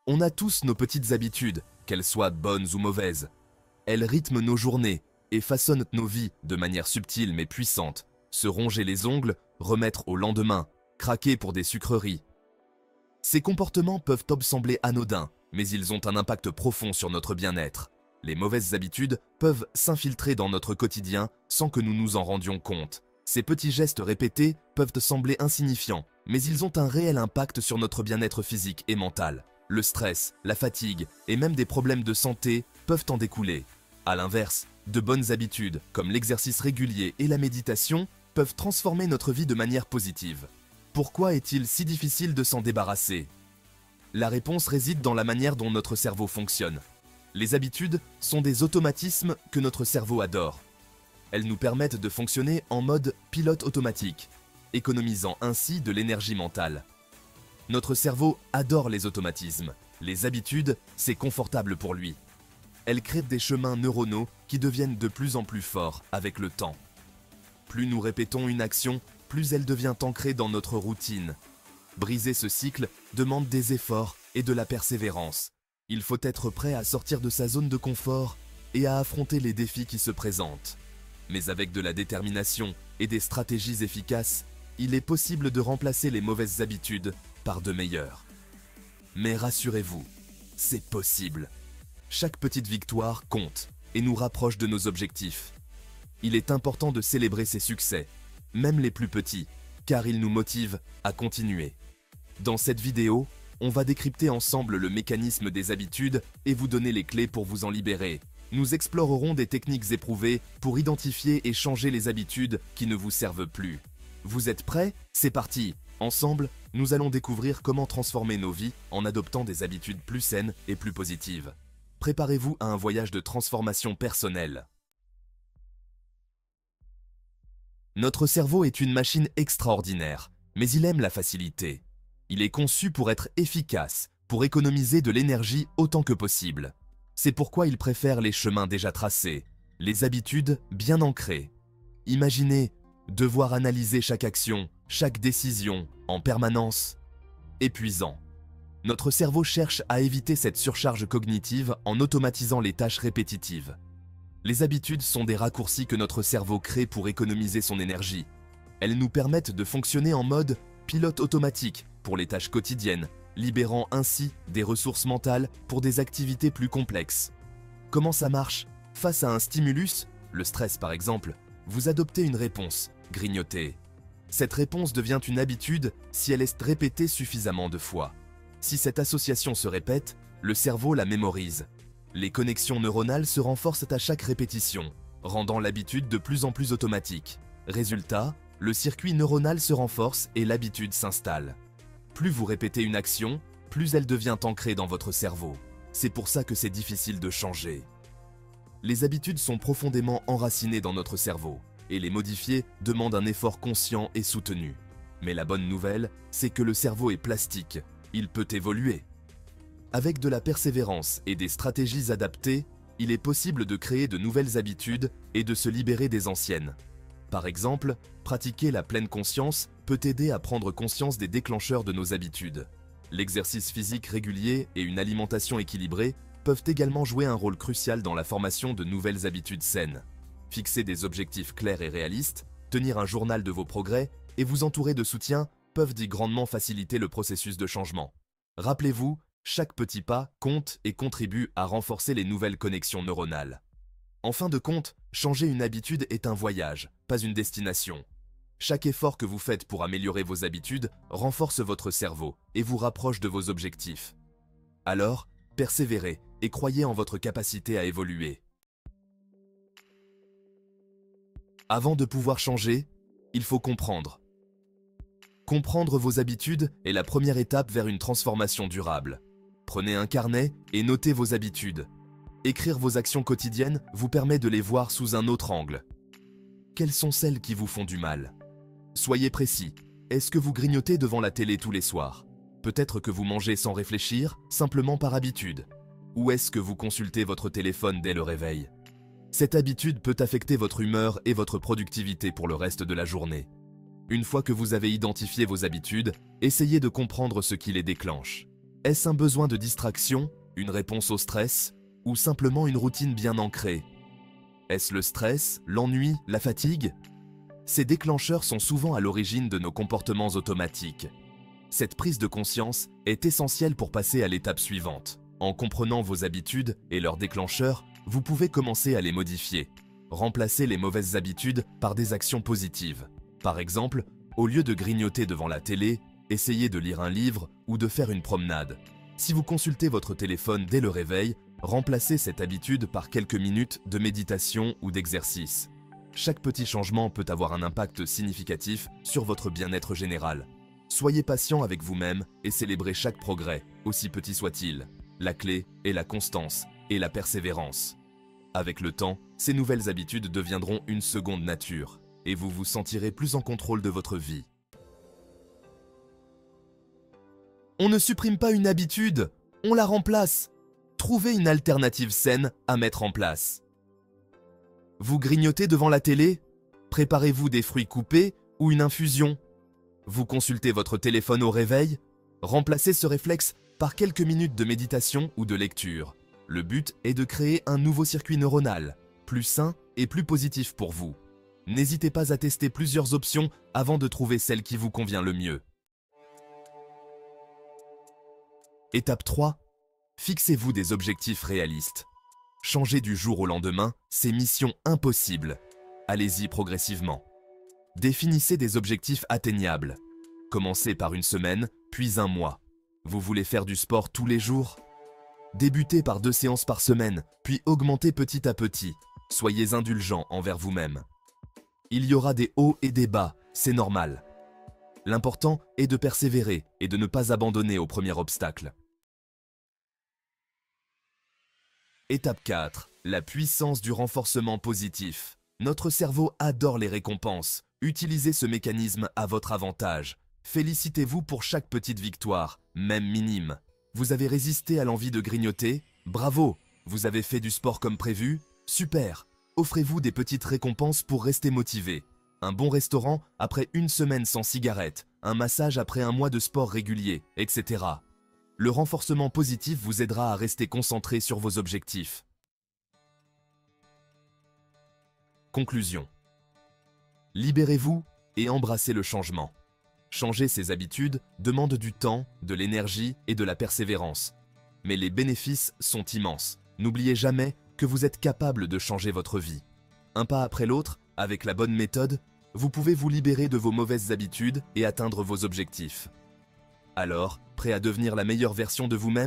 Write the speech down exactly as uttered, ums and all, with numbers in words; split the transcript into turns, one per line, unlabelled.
On a tous nos petites habitudes, qu'elles soient bonnes ou mauvaises. Elles rythment nos journées et façonnent nos vies de manière subtile mais puissante. Se ronger les ongles, remettre au lendemain, craquer pour des sucreries. Ces comportements peuvent sembler anodins, mais ils ont un impact profond sur notre bien-être. Les mauvaises habitudes peuvent s'infiltrer dans notre quotidien sans que nous nous en rendions compte. Ces petits gestes répétés peuvent sembler insignifiants, mais ils ont un réel impact sur notre bien-être physique et mental. Le stress, la fatigue et même des problèmes de santé peuvent en découler. A l'inverse, de bonnes habitudes, comme l'exercice régulier et la méditation, peuvent transformer notre vie de manière positive. Pourquoi est-il si difficile de s'en débarrasser? La réponse réside dans la manière dont notre cerveau fonctionne. Les habitudes sont des automatismes que notre cerveau adore. Elles nous permettent de fonctionner en mode pilote automatique, économisant ainsi de l'énergie mentale. Notre cerveau adore les automatismes. Les habitudes, c'est confortable pour lui. Elles créent des chemins neuronaux qui deviennent de plus en plus forts avec le temps. Plus nous répétons une action, plus elle devient ancrée dans notre routine. Briser ce cycle demande des efforts et de la persévérance. Il faut être prêt à sortir de sa zone de confort et à affronter les défis qui se présentent. Mais avec de la détermination et des stratégies efficaces, il est possible de remplacer les mauvaises habitudes par de meilleures. Mais rassurez-vous, c'est possible. Chaque petite victoire compte et nous rapproche de nos objectifs. Il est important de célébrer ces succès, même les plus petits, car ils nous motivent à continuer. Dans cette vidéo, on va décrypter ensemble le mécanisme des habitudes et vous donner les clés pour vous en libérer. Nous explorerons des techniques éprouvées pour identifier et changer les habitudes qui ne vous servent plus. Vous êtes prêts? C'est parti! Ensemble, nous allons découvrir comment transformer nos vies en adoptant des habitudes plus saines et plus positives. Préparez-vous à un voyage de transformation personnelle. Notre cerveau est une machine extraordinaire, mais il aime la facilité. Il est conçu pour être efficace, pour économiser de l'énergie autant que possible. C'est pourquoi il préfère les chemins déjà tracés, les habitudes bien ancrées. Imaginez devoir analyser chaque action, chaque décision, en permanence. Épuisant. Notre cerveau cherche à éviter cette surcharge cognitive en automatisant les tâches répétitives. Les habitudes sont des raccourcis que notre cerveau crée pour économiser son énergie. Elles nous permettent de fonctionner en mode pilote automatique pour les tâches quotidiennes, libérant ainsi des ressources mentales pour des activités plus complexes. Comment ça marche? Face à un stimulus, le stress par exemple, vous adoptez une réponse, grignoter. Cette réponse devient une habitude si elle est répétée suffisamment de fois. Si cette association se répète, le cerveau la mémorise. Les connexions neuronales se renforcent à chaque répétition, rendant l'habitude de plus en plus automatique. Résultat, le circuit neuronal se renforce et l'habitude s'installe. Plus vous répétez une action, plus elle devient ancrée dans votre cerveau. C'est pour ça que c'est difficile de changer. Les habitudes sont profondément enracinées dans notre cerveau, et les modifier demande un effort conscient et soutenu. Mais la bonne nouvelle, c'est que le cerveau est plastique, il peut évoluer. Avec de la persévérance et des stratégies adaptées, il est possible de créer de nouvelles habitudes et de se libérer des anciennes. Par exemple, pratiquer la pleine conscience peut aider à prendre conscience des déclencheurs de nos habitudes. L'exercice physique régulier et une alimentation équilibrée peuvent également jouer un rôle crucial dans la formation de nouvelles habitudes saines. Fixer des objectifs clairs et réalistes, tenir un journal de vos progrès et vous entourer de soutien peuvent grandement faciliter le processus de changement. Rappelez-vous, chaque petit pas compte et contribue à renforcer les nouvelles connexions neuronales. En fin de compte, changer une habitude est un voyage, pas une destination. Chaque effort que vous faites pour améliorer vos habitudes renforce votre cerveau et vous rapproche de vos objectifs. Alors, persévérez et croyez en votre capacité à évoluer. Avant de pouvoir changer, il faut comprendre. Comprendre vos habitudes est la première étape vers une transformation durable. Prenez un carnet et notez vos habitudes. Écrire vos actions quotidiennes vous permet de les voir sous un autre angle. Quelles sont celles qui vous font du mal? Soyez précis. Est-ce que vous grignotez devant la télé tous les soirs? Peut-être que vous mangez sans réfléchir, simplement par habitude. Ou est-ce que vous consultez votre téléphone dès le réveil? Cette habitude peut affecter votre humeur et votre productivité pour le reste de la journée. Une fois que vous avez identifié vos habitudes, essayez de comprendre ce qui les déclenche. Est-ce un besoin de distraction, une réponse au stress, ou simplement une routine bien ancrée? Est-ce le stress, l'ennui, la fatigue? Ces déclencheurs sont souvent à l'origine de nos comportements automatiques. Cette prise de conscience est essentielle pour passer à l'étape suivante. En comprenant vos habitudes et leurs déclencheurs, vous pouvez commencer à les modifier. Remplacez les mauvaises habitudes par des actions positives. Par exemple, au lieu de grignoter devant la télé, essayez de lire un livre ou de faire une promenade. Si vous consultez votre téléphone dès le réveil, remplacez cette habitude par quelques minutes de méditation ou d'exercice. Chaque petit changement peut avoir un impact significatif sur votre bien-être général. Soyez patient avec vous-même et célébrez chaque progrès, aussi petit soit-il. La clé est la constance et la persévérance. Avec le temps, ces nouvelles habitudes deviendront une seconde nature et vous vous sentirez plus en contrôle de votre vie. On ne supprime pas une habitude, on la remplace. Trouvez une alternative saine à mettre en place. Vous grignotez devant la télé? Préparez-vous des fruits coupés ou une infusion. Vous consultez votre téléphone au réveil? Remplacez ce réflexe par quelques minutes de méditation ou de lecture. Le but est de créer un nouveau circuit neuronal, plus sain et plus positif pour vous. N'hésitez pas à tester plusieurs options avant de trouver celle qui vous convient le mieux. Étape trois. Fixez-vous des objectifs réalistes. Changer du jour au lendemain, c'est mission impossible. Allez-y progressivement. Définissez des objectifs atteignables. Commencez par une semaine, puis un mois. Vous voulez faire du sport tous les jours? Débutez par deux séances par semaine, puis augmentez petit à petit. Soyez indulgent envers vous-même. Il y aura des hauts et des bas, c'est normal. L'important est de persévérer et de ne pas abandonner au premier obstacle. Étape quatre. La puissance du renforcement positif. Notre cerveau adore les récompenses. Utilisez ce mécanisme à votre avantage. Félicitez-vous pour chaque petite victoire, même minime. Vous avez résisté à l'envie de grignoter? Bravo! Vous avez fait du sport comme prévu? Super! Offrez-vous des petites récompenses pour rester motivé. Un bon restaurant après une semaine sans cigarette, un massage après un mois de sport régulier, et cetera. Le renforcement positif vous aidera à rester concentré sur vos objectifs. Conclusion. Libérez-vous et embrassez le changement. Changer ses habitudes demande du temps, de l'énergie et de la persévérance. Mais les bénéfices sont immenses. N'oubliez jamais que vous êtes capable de changer votre vie. Un pas après l'autre, avec la bonne méthode, vous pouvez vous libérer de vos mauvaises habitudes et atteindre vos objectifs. Alors, prêt à devenir la meilleure version de vous-même ?